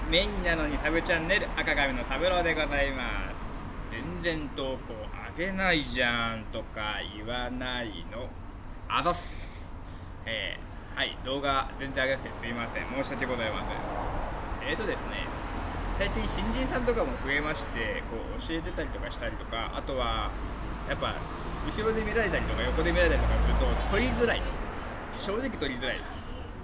メインなのにサブチャンネル赤髪のサブローでございます。全然投稿上げないじゃんとか言わないのあざっす。はい、動画全然上げなくてすいません、申し訳ございません。ですね、最近新人さんとかも増えまして、こう教えてたりとかしたりとか、あとはやっぱ後ろで見られたりとか横で見られたりとかすると撮りづらい、正直撮りづらいです。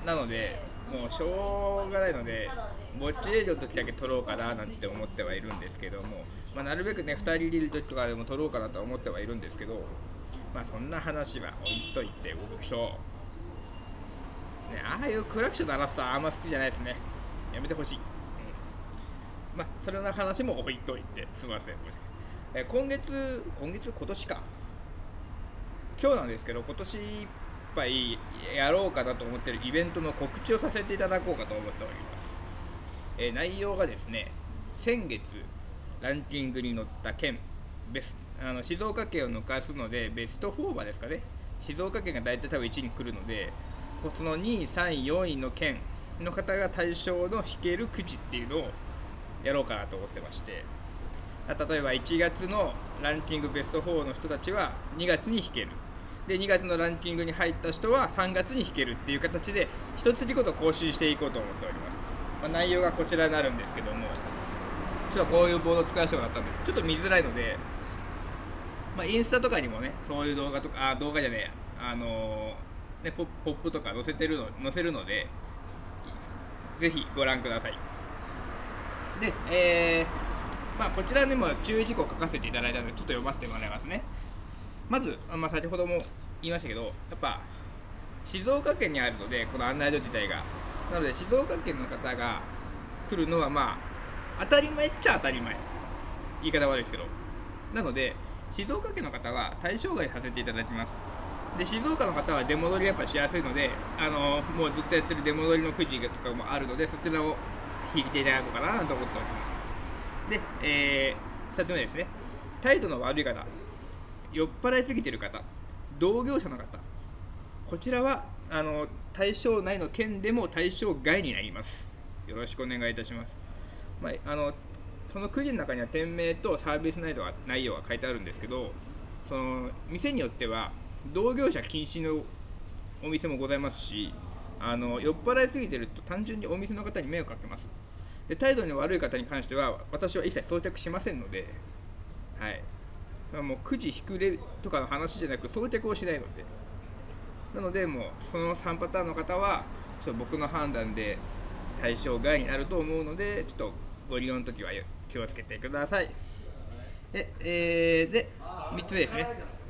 なのでもうしょうがないのでぼっち営業の時だけ撮ろうかななんて思ってはいるんですけども、なるべくね2人いる時とかでも撮ろうかなとは思ってはいるんですけど、そんな話は置いといておくと、ね、ああいうクラクション鳴らすとあんま好きじゃないですね。やめてほしい。それの話も置いといてすみません。今年か今日なんですけど、今年いっぱいやろうかなと思っているイベントの告知をさせていただこうかと思っております。内容がですね、先月ランキングに載った県静岡県を抜かすのでベスト4馬ですかね。静岡県が大体多分1位に来るので、その2位3位4位の県の方が対象の引けるくじっていうのをやろうかなと思ってまして、例えば1月のランキングベスト4の人たちは2月に引ける、で2月のランキングに入った人は3月に引けるっていう形で一月ごと更新していこうと思っております。内容がこちらになるんですけども、ちょっとこういうボードを使わせてもらったんです。ちょっと見づらいので、インスタとかにもね、そういう動画とか、動画じゃねえや、ポップとか載せるので、ぜひご覧ください。で、こちらにも注意事項を書かせていただいたので、ちょっと読ませてもらいますね。まず、先ほども言いましたけど、やっぱ静岡県にあるので、この案内所自体が。なので、静岡県の方が来るのは、当たり前っちゃ当たり前。言い方悪いですけど。なので、静岡県の方は対象外させていただきます。で、静岡の方は出戻りやっぱしやすいので、もうずっとやってる出戻りのくじとかもあるので、そちらを引いていただこうかなと思っております。で、2つ目ですね。態度の悪い方、酔っ払いすぎている方、同業者の方、こちらは対象内の県でも対象外になります。よろしくお願いいたします。そのくじの中には店名とサービス内容が書いてあるんですけど、その店によっては同業者禁止のお店もございますし、酔っ払いすぎてると単純にお店の方に迷惑かけます。で、態度の悪い方に関しては私は一切装着しませんので、はい、それはもうくじ引くれとかの話じゃなく装着をしないので、なのでもうその3パターンの方はちょっと僕の判断で対象外になると思うので、ちょっとご利用の時は気をつけてください。で、3つ目ですね。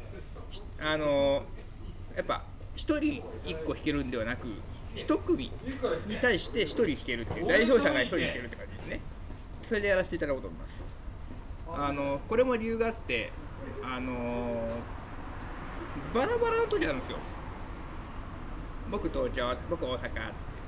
やっぱ1人1個引けるんではなく、1組に対して1人引けるっていう、代表者が1人引けるって感じですね。それでやらせていただこうと思います。これも理由があって、バラバラの時なんですよ。僕東京、僕大阪っつって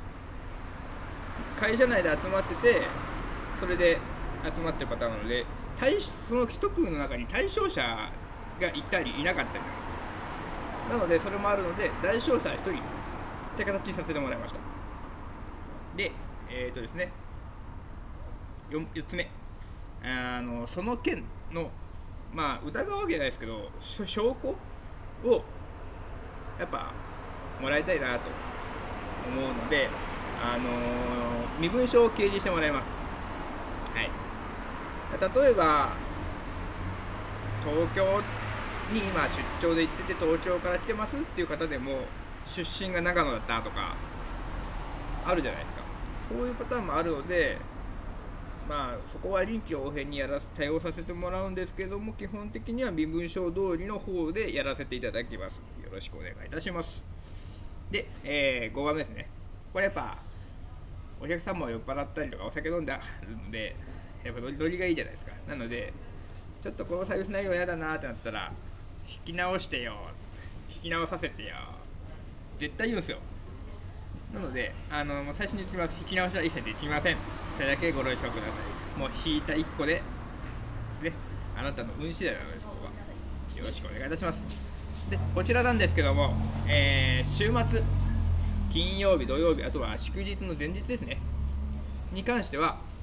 会社内で集まってて、それで集まってるパターンなので、その一組の中に対象者がいたりいなかったりなんですよ。なのでそれもあるので、代表者は1人って形にさせてもらいました。で、ですね、4つ目、その件の疑うわけじゃないですけど、証拠をやっぱもらいたいなと思うので、身分証を掲示してもらいます。はい。例えば東京に今出張で行ってて、東京から来てますっていう方でも出身が長野だったとかあるじゃないですか。そういうパターンもあるので、そこは臨機応変に対応させてもらうんですけども、基本的には身分証通りの方でやらせていただきます。よろしくお願いいたします。で、5番目ですね。これやっぱお客さんも酔っ払ったりとかお酒飲んでるので、やっぱノリがいいじゃないですか。なのでちょっとこのサービス内容嫌だなってなったら、引き直してよ、引き直させてよ、絶対言うんですよ。なのでもう最初に言ってきます。引き直しは一切できません。それだけご了承ください。もう引いた1個でですね、あなたの運次第なので、そこはよろしくお願いいたします。で、こちらなんですけども、週末金曜日土曜日、あとは祝日の前日ですねに関しては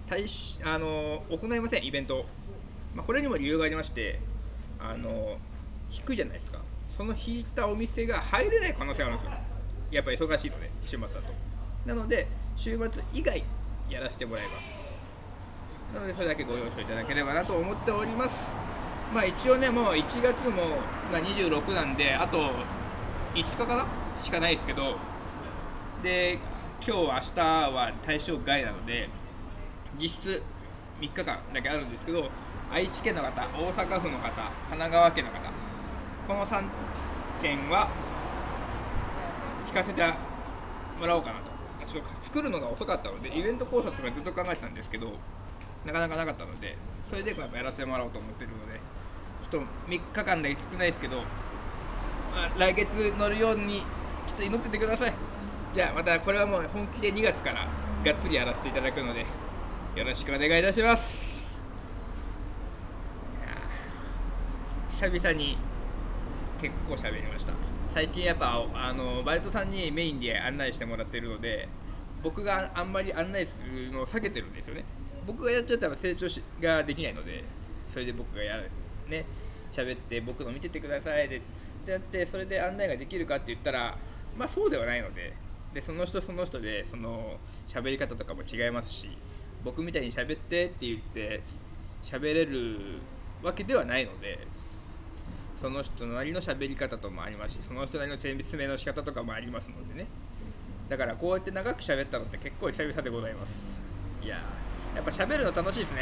行いません、イベント。これにも理由がありまして、引くじゃないですか。その引いたお店が入れない可能性があるんですよ。やっぱり忙しいので、週末だと。なので、週末以外やらせてもらいます。なので、それだけご了承いただければなと思っております。一応ね、もう1月も26なんで、あと5日かなしかないですけど、で、今日、明日は対象外なので、実質3日間だけあるんですけど、愛知県の方、大阪府の方、神奈川県の方、この3県は引かせてもらおうかなと。ちょっと作るのが遅かったので、イベント考察とかずっと考えてたんですけど、なかなかなかったので、それでやっぱやらせてもらおうと思ってるので、ちょっと3日間だけ少ないですけど、来月乗るようにちょっと祈っててください。じゃあまたこれはもう本気で2月からがっつりやらせていただくので、よろしくお願いいたします。久々に結構喋りました。最近やっぱバイトさんにメインで案内してもらってるので、僕があんまり案内するのを避けてるんですよね。僕がやっちゃったら成長ができないので、それで僕がね喋って僕の見ててくださいでってやって、それで案内ができるかって言ったらそうではないので、その人その人でその喋り方とかも違いますし、僕みたいに喋ってって言って喋れるわけではないので、その人なりの喋り方ともありますし、その人なりの説明の仕方とかもありますのでね。だからこうやって長く喋ったのって結構久々でございます。いややっぱ喋るの楽しいですね。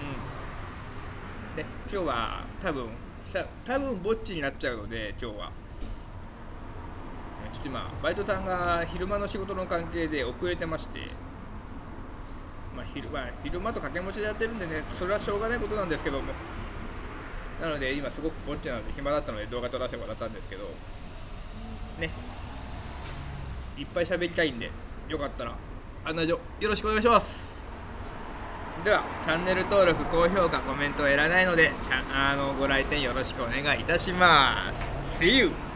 で今日は多分ぼっちになっちゃうので、今日はちょっと今バイトさんが昼間の仕事の関係で遅れてまして、昼間と掛け持ちでやってるんでね、それはしょうがないことなんですけども、なので今すごくぼっちなので暇だったので動画撮らせてもらったんですけどね、いっぱい喋りたいんで、よかったら案内状よろしくお願いします。ではチャンネル登録、高評価、コメントはいらないのでご来店よろしくお願いいたします。See you!